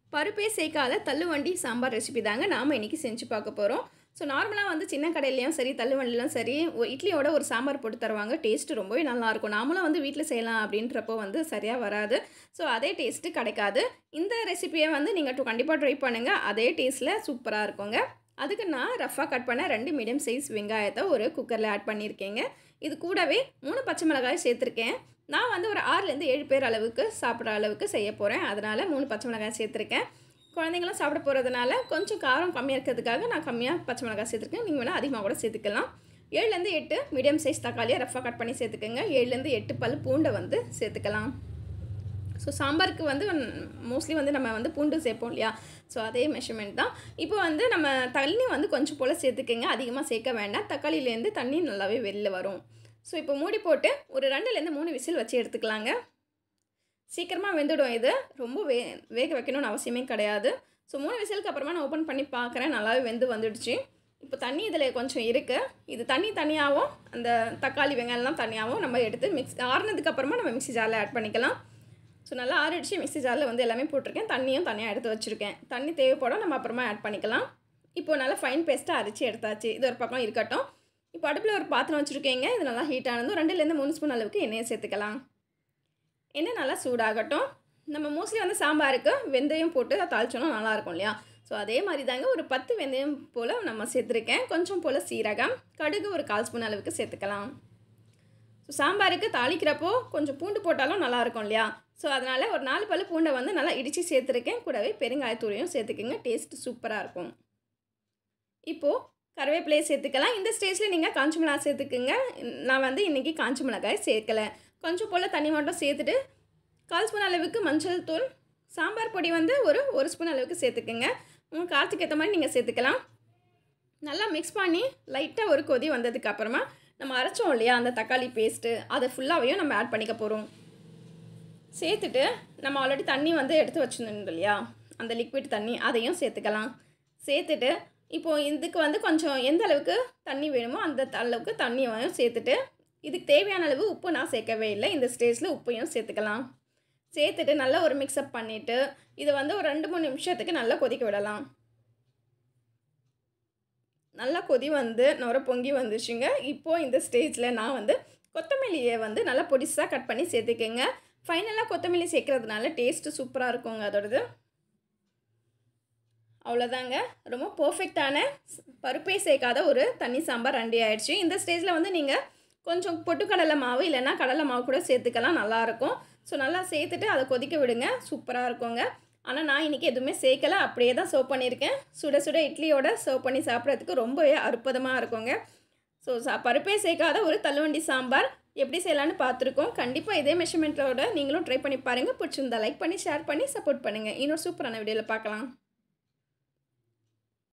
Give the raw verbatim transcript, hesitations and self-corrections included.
பருப்பே சேர்க்காத தள்ளுவண்டி சாம்பார் ரெசிபி தாங்க நாம் இன்றைக்கி செஞ்சு பார்க்க போகிறோம். ஸோ நார்மலாக வந்து சின்ன கடையிலையும் சரி தள்ளுவண்டிலையும் சரி ஒ இட்லியோட ஒரு சாம்பார் போட்டு தருவாங்க. டேஸ்ட்டு ரொம்பவே நல்லாயிருக்கும். நாமளும் வந்து வீட்டில் செய்யலாம் அப்படின்றப்போ வந்து சரியாக வராது. ஸோ அதே டேஸ்ட்டு கிடைக்காது. இந்த ரெசிபியை வந்து நீங்கள் டு கண்டிப்பாக ட்ரை பண்ணுங்கள். அதே டேஸ்ட்டில் சூப்பராக இருக்குங்க. அதுக்கு நான் ரஃபாக கட் பண்ண ரெண்டு மீடியம் சைஸ் வெங்காயத்தை ஒரு குக்கரில் ஆட் பண்ணியிருக்கேங்க. இது கூடவே மூணு பச்சை மிளகாய் சேர்த்துருக்கேன். நான் வந்து ஒரு ஆறுலேருந்து ஏழு பேர் அளவுக்கு சாப்பிட்ற அளவுக்கு செய்ய போகிறேன். அதனால் மூணு பச்சை மிளகாய் சேர்த்துருக்கேன். குழந்தைங்களும் சாப்பிட போகிறதுனால கொஞ்சம் காரம் கம்மியாக இருக்கிறதுக்காக நான் கம்மியாக பச்சை மிளகாய் சேர்த்துருக்கேன். நீங்கள் வேணால் அதிகமாக கூட சேர்த்துக்கலாம். ஏழுலேருந்து எட்டு மீடியம் சைஸ் தக்காளியை ரஃபாக கட் பண்ணி சேர்த்துக்கோங்க. ஏழுலேருந்து எட்டு பல் பூண்டை வந்து சேர்த்துக்கலாம். ஸோ சாம்பாருக்கு வந்து மோஸ்ட்லி வந்து நம்ம வந்து பூண்டு சேர்ப்போம் இல்லையா? ஸோ அதே மெஷர்மெண்ட் தான். இப்போ வந்து நம்ம தண்ணி வந்து கொஞ்சம் போல் சேர்த்துக்கங்க. அதிகமாக சேர்க்க வேண்டாம். தக்காளியிலேருந்து தண்ணி நல்லாவே வெளில வரும். ஸோ இப்போ மூடி போட்டு ஒரு ரெண்டுலேருந்து மூணு விசில் வச்சு எடுத்துக்கலாங்க. சீக்கிரமாக வெந்துடும். இது ரொம்ப வே வேக வைக்கணும்னு அவசியமே கிடையாது. ஸோ மூணு விசிலுக்கு அப்புறமா நான் ஓப்பன் பண்ணி பார்க்குறேன். நல்லாவே வெந்து வந்துடுச்சு. இப்போ தண்ணி இதில் கொஞ்சம் இருக்குது. இது தண்ணி தனியாகவும் அந்த தக்காளி வெங்காயம்லாம் தனியாகவும் நம்ம எடுத்து மிக்ஸ் ஆறுனதுக்கப்புறமா நம்ம மிக்ஸி ஜாரில் ஆட் பண்ணிக்கலாம். ஸோ நல்லா ஆறிடுச்சு. மிக்ஸி ஜாரில் வந்து எல்லாமே போட்டிருக்கேன். தண்ணியும் தனியாக எடுத்து வச்சுருக்கேன். தண்ணி தேவைப்படும். நம்ம அப்புறமா ஆட் பண்ணிக்கலாம். இப்போது நல்லா ஃபைன் பேஸ்ட்டாக அரைச்சி எடுத்தாச்சு. இது ஒரு பக்கம் இருக்கட்டும். இப்போ அடுப்பில் ஒரு பாத்திரம் வச்சுருக்கீங்க. இது நல்லா ஹீட் ஆனதும் ரெண்டுலேருந்து மூணு ஸ்பூன் அளவுக்கு எண்ணெயை சேர்த்துக்கலாம். எண்ணெய் நல்லா சூடாகட்டும். நம்ம மோஸ்ட்லி வந்து சாம்பாருக்கு வெந்தயம் போட்டு தாளிச்சோன்னா நல்லாயிருக்கும் இல்லையா? ஸோ அதே மாதிரி தாங்க ஒரு பத்து வெந்தயம் போல் நம்ம சேர்த்துருக்கேன். கொஞ்சம் போல் சீரகம், கடுகு ஒரு கால் ஸ்பூன் அளவுக்கு சேர்த்துக்கலாம். ஸோ சாம்பாருக்கு தாளிக்கிறப்போ கொஞ்சம் பூண்டு போட்டாலும் நல்லாயிருக்கும் இல்லையா? ஸோ அதனால் ஒரு நாலு பல் பூண்டை வந்து நல்லா இடித்து சேர்த்துருக்கேன். கூடவே பெருங்காயத்தூளையும் சேர்த்துக்கோங்க. டேஸ்ட்டு சூப்பராக இருக்கும். இப்போது கருவேப்பிலையை சேர்த்துக்கலாம். இந்த ஸ்டேஜில் நீங்கள் காஞ்ச மிளகாய் சேர்த்துக்குங்க. நான் வந்து இன்றைக்கி காஞ்ச மிளகாய் சேர்க்கலை. கொஞ்சம் போல் தண்ணி மட்டும் சேர்த்துட்டு கால் ஸ்பூன் அளவுக்கு மஞ்சள் தூள், சாம்பார் பொடி வந்து ஒரு ஒரு ஸ்பூன் அளவுக்கு சேர்த்துக்குங்க. உங்கள் காரத்துக்கு ஏற்ற மாதிரி நீங்கள் சேர்த்துக்கலாம். நல்லா மிக்ஸ் பண்ணி லைட்டாக ஒரு கொதி வந்ததுக்கு அப்புறமா நம்ம அரைச்சோம் இல்லையா அந்த தக்காளி பேஸ்ட்டு, அதை ஃபுல்லாகவையும் நம்ம ஆட் பண்ணிக்க போகிறோம். சேர்த்துட்டு நம்ம ஆல்ரெடி தண்ணி வந்து எடுத்து வச்சுருந்தோம் இல்லையா, அந்த லிக்விட் தண்ணி அதையும் சேர்த்துக்கலாம். சேர்த்துட்டு இப்போது இதுக்கு வந்து கொஞ்சம் எந்த அளவுக்கு தண்ணி வேணுமோ அந்த அளவுக்கு தண்ணியும் சேர்த்துட்டு இதுக்கு தேவையான அளவு உப்பு நான் சேர்க்கவே இல்லை. இந்த ஸ்டேஜில் உப்பையும் சேர்த்துக்கலாம். சேர்த்துட்டு நல்லா ஒரு மிக்ஸ்அப் பண்ணிவிட்டு இதை வந்து ஒரு ரெண்டு மூணு நிமிஷத்துக்கு நல்லா கொதிக்க விடலாம். நல்லா கொதி வந்து நுர பொங்கி வந்துச்சுங்க. இப்போது இந்த ஸ்டேஜில் நான் வந்து கொத்தமல்லியை வந்து நல்லா பொடிசாக கட் பண்ணி சேர்த்துக்கங்க. ஃபைனலாக கொத்தமல்லி சேர்க்குறதுனால டேஸ்ட்டு சூப்பராக இருக்குங்க அதோடது. அவ்வளோதாங்க. ரொம்ப பர்ஃபெக்டான பருப்பே சேர்க்காத ஒரு தண்ணி சாம்பார் ரெடி ஆகிடுச்சு. இந்த ஸ்டேஜில் வந்து நீங்கள் கொஞ்சம் பொட்டுக்கடலை மாவு இல்லைன்னா கடலை மாவு கூட சேர்த்துக்கலாம். நல்லாயிருக்கும். ஸோ நல்லா சேர்த்துட்டு அதை கொதிக்க விடுங்க. சூப்பராக இருக்குங்க. ஆனால் நான் இன்றைக்கி எதுவுமே சேர்க்கலை. அப்படியே தான் சர்வ் பண்ணியிருக்கேன். சுட சுட இட்லியோட சர்வ் பண்ணி சாப்பிட்றதுக்கு ரொம்பவே அற்புதமாக இருக்குங்க. ஸோ சா பருப்பே சேர்க்காத ஒரு தள்ளுவண்டி சாம்பார் எப்படி செய்யலான்னு பார்த்துருக்கோம். கண்டிப்பாக இதே மெஷர்மெண்ட்டோட நீங்களும் ட்ரை பண்ணி பாருங்கள். பிடிச்சிருந்தா லைக் பண்ணி ஷேர் பண்ணி சப்போர்ட் பண்ணுங்கள். இன்னொரு சூப்பரான வீடியோவில் பார்க்கலாம்.